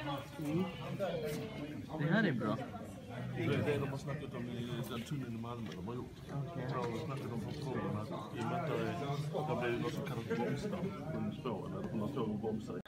Det här är bra. Det är det de har snackat om i den tunneln i Malmö de har gjort. De har snackat om funktionerna i och med att det blir något så kallat bromsdamm under spåren eller på något tåg och bromsar.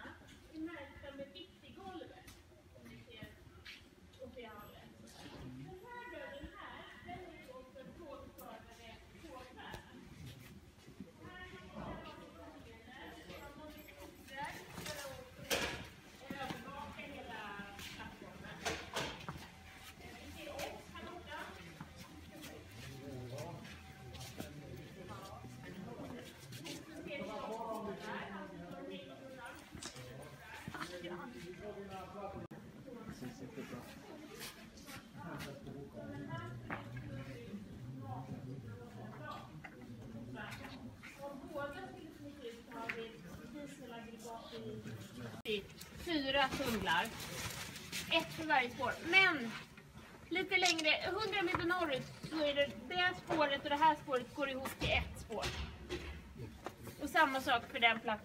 Fyra tunnlar. Ett för varje spår. Men lite längre, 100 meter norrut, så är det spåret och det här spåret går ihop till ett spår. Och samma sak för den platsen.